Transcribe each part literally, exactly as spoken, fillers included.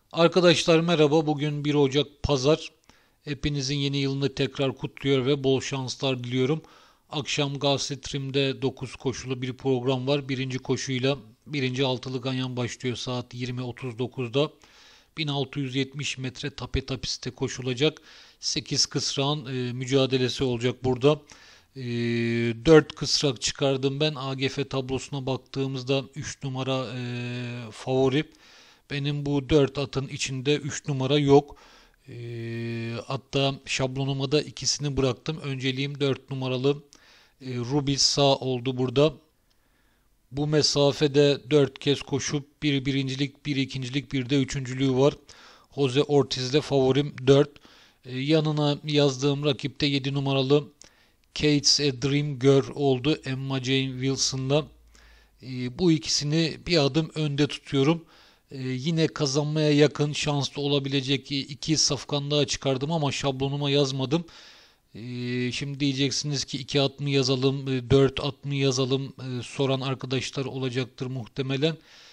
Arkadaşlar merhaba. Bugün bir Ocak Pazar. Hepinizin yeni yılını tekrar kutluyor ve bol şanslar diliyorum. Akşam Gazete dokuz koşulu bir program var. Birinci koşuyla birinci altılı ganyan başlıyor saat yirmi otuz dokuzda. bin altı yüz yetmiş metre tapeta pistte koşulacak. sekiz kısrağın e, mücadelesi olacak burada. E, dört kısrak çıkardım ben. A G F tablosuna baktığımızda üç numara e, favori. Benim bu dört atın içinde üç numara yok. Ee, hatta şablonuma da ikisini bıraktım. Önceliğim dört numaralı e, Ruby sağ oldu burada. Bu mesafede dört kez koşup bir birincilik, bir ikincilik, bir de üçüncülüğü var. Jose Ortiz'de favorim dört. Ee, yanına yazdığım rakipte yedi numaralı Kate's a Dream Girl oldu. Emma Jane Wilson'la. Ee, bu ikisini bir adım önde tutuyorum. Ee, yine kazanmaya yakın şanslı olabilecek iki safkan daha çıkardım ama şablonuma yazmadım. Ee, şimdi diyeceksiniz ki iki at mı yazalım, e, dört at mı yazalım e, soran arkadaşlar olacaktır muhtemelen.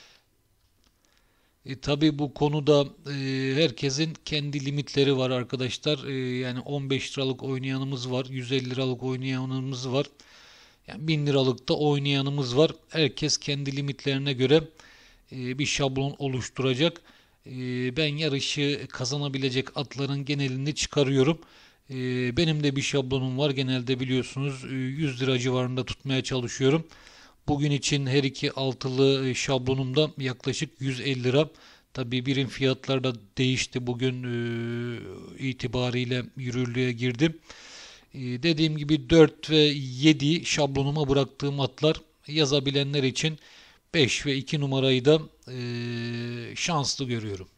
E, tabii bu konuda e, herkesin kendi limitleri var arkadaşlar. E, yani on beş liralık oynayanımız var, yüz elli liralık oynayanımız var. Yani bin liralık da oynayanımız var. Herkes kendi limitlerine göre e, bir şablon oluşturacak. E, ben yarışı kazanabilecek atların genelini çıkarıyorum. E, benim de bir şablonum var. Genelde biliyorsunuz e, yüz lira civarında tutmaya çalışıyorum. Bugün için her iki altılı e, şablonumda yaklaşık yüz elli lira. Tabii birim fiyatlar da değişti. Bugün e, itibariyle yürürlüğe girdim. E, dediğim gibi dört ve yedi şablonuma bıraktığım atlar, yazabilenler için beş ve iki numarayı da e, şanslı görüyorum.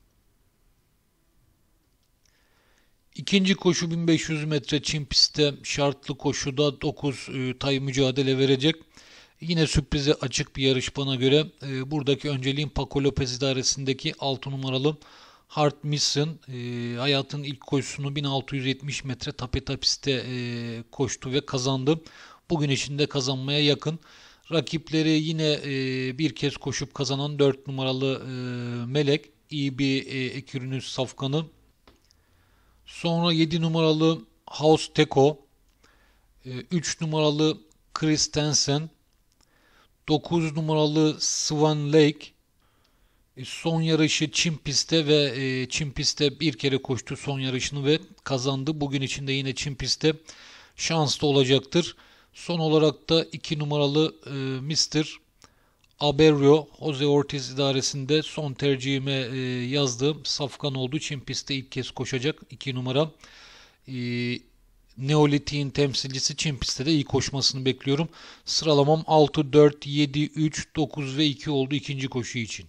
İkinci koşu bin beş yüz metre çim pistte şartlı koşuda dokuz e, tay mücadele verecek. Yine sürprize açık bir yarış bana göre. E, buradaki önceliğim Paco Lopez idaresindeki altı numaralı Hard Mission. E, hayatın ilk koşusunu bin altı yüz yetmiş metre tapeta pistte e, koştu ve kazandı. Bugün için de kazanmaya yakın. Rakipleri yine e, bir kez koşup kazanan dört numaralı e, Melek. İyi bir e, ekürünün safkanı. Sonra yedi numaralı House Teko. e, üç numaralı Christensen. dokuz numaralı Swan Lake. E, son yarışı Çin pistte ve e, Çin pistte bir kere koştu son yarışını ve kazandı. Bugün için de yine Çin pistte şanslı olacaktır. Son olarak da iki numaralı e, mister Aberrio, Jose Ortiz idaresinde son tercihime e, yazdığım safkan oldu. Çin pistte ilk kez koşacak iki numara. E, Neolitik'in temsilcisi Çin pistte de iyi koşmasını bekliyorum. Sıralamam altı, dört, yedi, üç, dokuz ve iki oldu ikinci koşu için.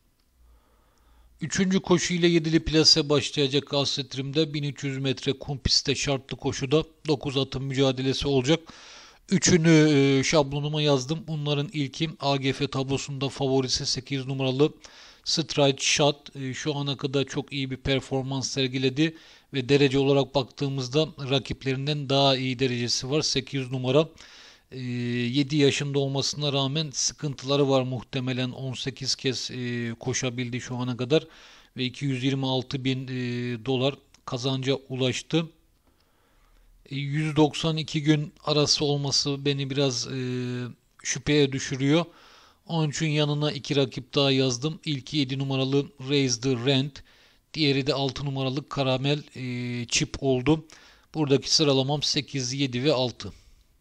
Üçüncü koşu ile yedili plase başlayacak Gazete bin üç yüz metre kum pistte şartlı koşuda dokuz atın mücadelesi olacak. Üçünü e, şablonuma yazdım. Bunların ilki A G F tablosunda favorisi sekiz numaralı Stride Shot. E, şu ana kadar çok iyi bir performans sergiledi ve derece olarak baktığımızda rakiplerinden daha iyi derecesi var. sekiz numara. E, yedi yaşında olmasına rağmen sıkıntıları var muhtemelen. on sekiz kez e, koşabildi şu ana kadar ve iki yüz yirmi altı bin e, dolar kazanca ulaştı. yüz doksan iki gün arası olması beni biraz e, şüpheye düşürüyor. Onun için yanına iki rakip daha yazdım. İlki yedi numaralı Raise the Rent. Diğeri de altı numaralı Karamel e, Chip oldu. Buradaki sıralamam sekiz, yedi ve altı.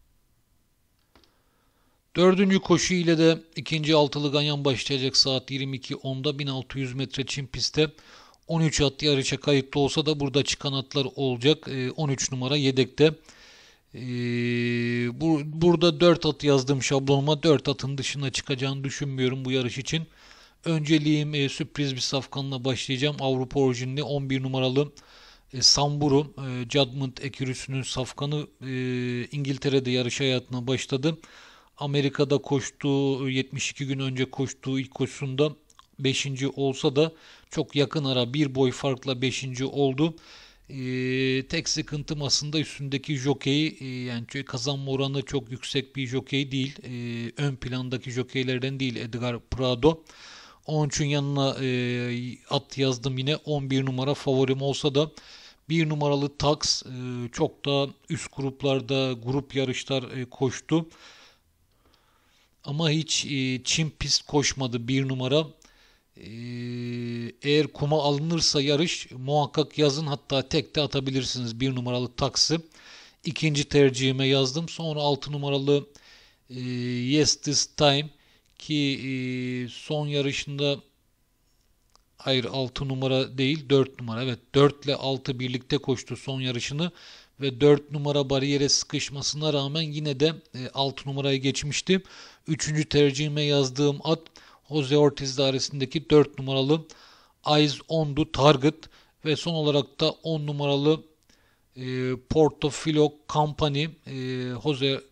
Dördüncü koşu ile de ikinci altılı ganyan başlayacak saat yirmi iki onda bin altı yüz metre çim pistte. on üç at yarışa kayıtlı olsa da burada çıkan atlar olacak. on üç numara yedekte. Ee, bu, burada dört at yazdım şablonuma. dört atın dışına çıkacağını düşünmüyorum bu yarış için. Önceliğim e, sürpriz bir safkanla başlayacağım. Avrupa orijinli on bir numaralı e, Samburu. E, Judgment ekürüsünün safkanı e, İngiltere'de yarış hayatına başladı. Amerika'da koştuğu yetmiş iki gün önce koştuğu ilk koşusunda beşinci olsa da çok yakın ara bir boy farkla beşinci oldu. Ee, tek sıkıntım aslında üstündeki jockey, e, yani kazanma oranı çok yüksek bir jockey değil. Ee, ön plandaki jockeylerden değil Edgar Prado. Onun için yanına e, at yazdım yine. on bir numara favorim olsa da bir numaralı Tax e, çok da üst gruplarda grup yarışlar e, koştu. Ama hiç e, çim pist koşmadı bir numara. E, eğer kuma alınırsa yarış muhakkak yazın, hatta tek de atabilirsiniz bir numaralı Tax'ı. İkinci tercihime yazdım. Sonra altı numaralı e, Yes This Time ki e, son yarışında, hayır altı numara değil dört numara, evet dört ile altı birlikte koştu son yarışını ve dört numara bariyere sıkışmasına rağmen yine de e, altı numarayı geçmişti. Üçüncü tercihime yazdığım at Jose Ortiz dairesindeki dört numaralı Eyes on the Target ve son olarak da on numaralı e, Portofino Company e, Jose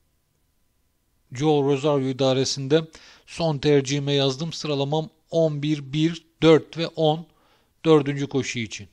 Joe Rosario idaresinde son tercihime yazdım. Sıralamam on bir, bir, dört ve on. Dördüncü koşu için.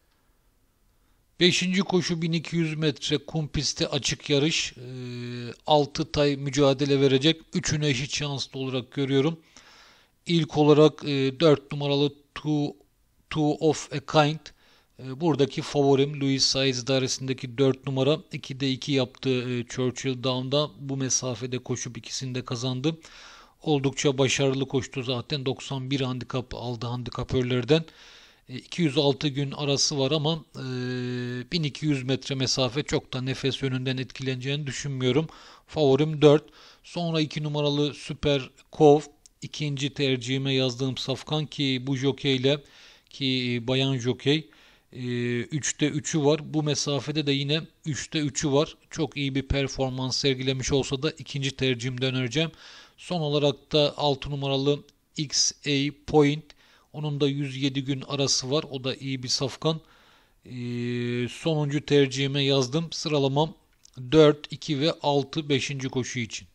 Beşinci koşu bin iki yüz metre kum pisti açık yarış. altı tay mücadele verecek. Üçünü eşit şanslı olarak görüyorum. İlk olarak dört numaralı Two, Two of a Kind. Buradaki favorim Louis Saez idaresindeki dört numara. ikide iki yaptı Churchill Down'da. Bu mesafede koşup ikisini de kazandı. Oldukça başarılı koştu zaten. doksan bir handikap aldı handikapörlerden. iki yüz altı gün arası var ama bin iki yüz metre mesafe çok da nefes yönünden etkileneceğini düşünmüyorum. Favorim dört. Sonra iki numaralı Super Kov. İkinci tercihime yazdığım safkan ki bu jokeyle ki bayan jokey üçte üçü var. Bu mesafede de yine üçte üçü var. Çok iyi bir performans sergilemiş olsa da ikinci tercihimden önereceğim. Son olarak da altı numaralı X A Point. Onun da yüz yedi gün arası var. O da iyi bir safkan. Ee, sonuncu tercihime yazdım. Sıralamam dört, iki ve altı beşinci koşu için.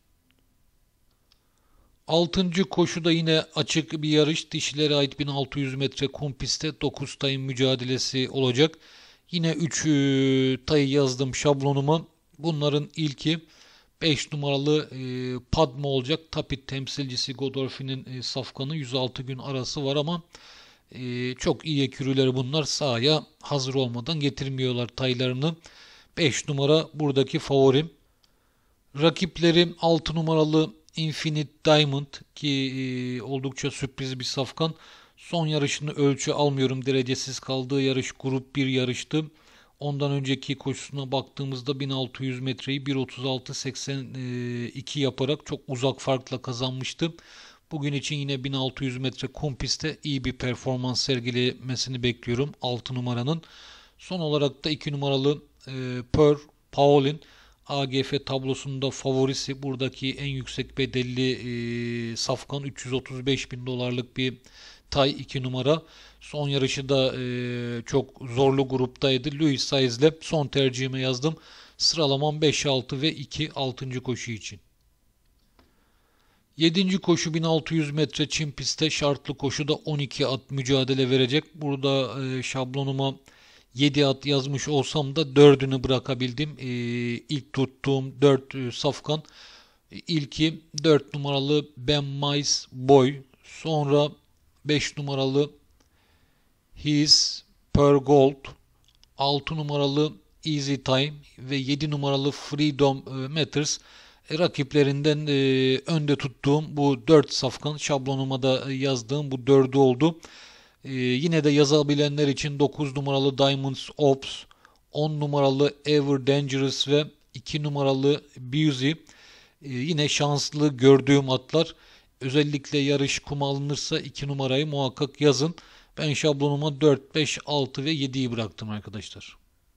altıncı koşuda yine açık bir yarış. Dişilere ait bin altı yüz metre kum pistte dokuz tayın mücadelesi olacak. Yine üç tayı yazdım şablonuma. Bunların ilki beş numaralı e, Padma olacak. Tapit temsilcisi Godolphin'in e, safkanı yüz altı gün arası var ama e, çok iyi ekürüleri bunlar. Sahaya hazır olmadan getirmiyorlar taylarını. beş numara buradaki favorim. Rakiplerim altı numaralı Infinite Diamond ki e, oldukça sürpriz bir safkan. Son yarışını ölçü almıyorum. Derecesiz kaldığı yarış grup bir yarıştı. Ondan önceki koşusuna baktığımızda bin altı yüz metreyi bir otuz altı seksen iki yaparak çok uzak farkla kazanmıştı. Bugün için yine bin altı yüz metre kum pistte iyi bir performans sergilemesini bekliyorum altı numaranın. Son olarak da iki numaralı e, Per Paulin A G F tablosunda favorisi, buradaki en yüksek bedelli e, safkan üç yüz otuz beş bin dolarlık bir tay iki numara. Son yarışı da e, çok zorlu gruptaydı. Louis Saez'le son tercihime yazdım. Sıralamam beş, altı ve iki altıncı koşu için. yedinci koşu bin altı yüz metre çim pistte şartlı koşuda on iki at mücadele verecek. Burada e, şablonuma yedi at yazmış olsam da dördünü bırakabildim. Ee, ilk tuttuğum dört e, safkan. İlki dört numaralı Ben Mais Boy. Sonra beş numaralı His Per Gold. altı numaralı Easy Time ve yedi numaralı Freedom Matters. E, rakiplerinden e, önde tuttuğum bu dört safkan, şablonuma da yazdığım bu dördü oldu. Ee, yine de yazabilenler için dokuz numaralı Diamonds Ops, on numaralı Ever Dangerous ve iki numaralı Busy. Ee, yine şanslı gördüğüm atlar. Özellikle yarış kuma alınırsa iki numarayı muhakkak yazın. Ben şablonuma dört, beş, altı ve yediyi bıraktım arkadaşlar.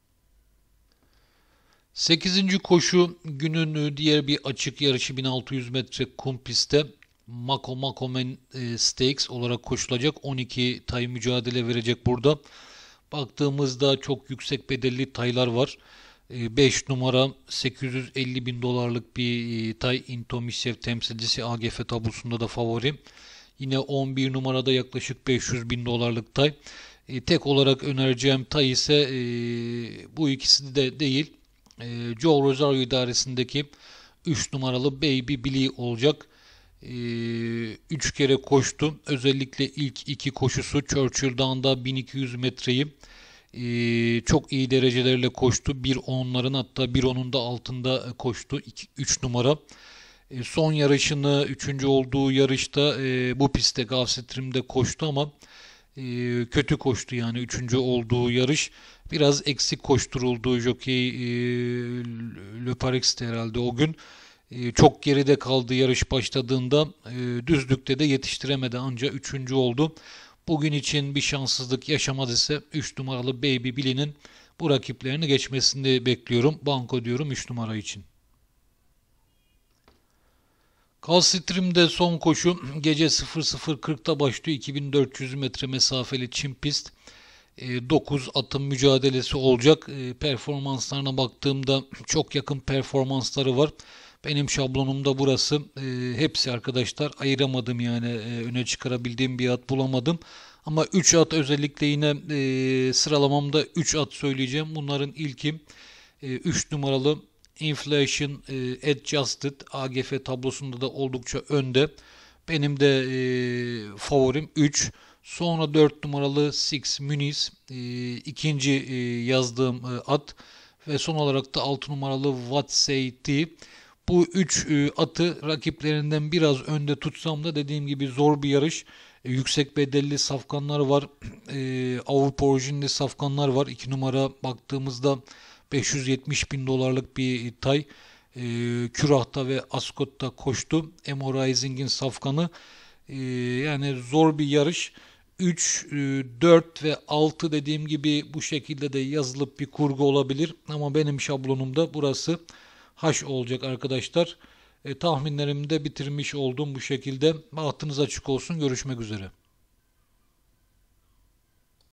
sekizinci koşu günün diğer bir açık yarışı bin altı yüz metre kum pistte. Mako Makomen e, Stakes olarak koşulacak. on iki tay mücadele verecek burada. Baktığımızda çok yüksek bedelli taylar var. E, beş numara sekiz yüz elli bin dolarlık bir e, tay. Intomishev temsilcisi A G F tablosunda da favori. Yine on bir numarada yaklaşık beş yüz bin dolarlık tay. E, tek olarak önereceğim tay ise e, bu ikisi de değil. E, Joe Rosario idaresindeki üç numaralı Baby Billy olacak. üç kere koştu. Özellikle ilk iki koşusu Churchill Dağı'nda bin iki yüz metreyi e, çok iyi derecelerle koştu. bir onların hatta bir onun da altında koştu. üç numara. E, son yarışını üçüncü olduğu yarışta e, bu pistte Gulfstream'de koştu ama e, kötü koştu yani üçüncü olduğu yarış. Biraz eksik koşturuldu Jockey e, Le Parex'te herhalde o gün. E, çok geride kaldı yarış başladığında. E, düzlükte de yetiştiremedi ancak üçüncü oldu. Bugün için bir şanssızlık yaşamaz ise üç numaralı Baby Billy'nin bu rakiplerini geçmesini bekliyorum. Banko diyorum üç numara için. Gulfstream'de son koşu gece sıfır sıfır kırkta başlıyor. iki bin dört yüz metre mesafeli çim pist. dokuz atın mücadelesi olacak. Performanslarına baktığımda çok yakın performansları var. Benim şablonumda burası. Hepsi arkadaşlar ayıramadım yani öne çıkarabildiğim bir at bulamadım. Ama üç at özellikle yine sıralamamda üç at söyleyeceğim. Bunların ilki üç numaralı Inflation Adjusted A G F tablosunda da oldukça önde. Benim de e, favorim üç. Sonra dört numaralı Six Muniz e, ikinci e, yazdığım e, at ve son olarak da altı numaralı What Say T. Bu üç e, atı rakiplerinden biraz önde tutsam da dediğim gibi zor bir yarış. E, yüksek bedelli safkanlar var. E, Avrupa orijinli safkanlar var. iki numara baktığımızda beş yüz yetmiş bin dolarlık bir tay. E, Kürah'ta ve Ascot'ta koştu. Emo Rising'in safkanı. E, yani zor bir yarış. üç, dört ve altı dediğim gibi bu şekilde de yazılıp bir kurgu olabilir. Ama benim şablonumda burası H olacak arkadaşlar. E, tahminlerimi de bitirmiş oldum bu şekilde. Bahtınız açık olsun. Görüşmek üzere.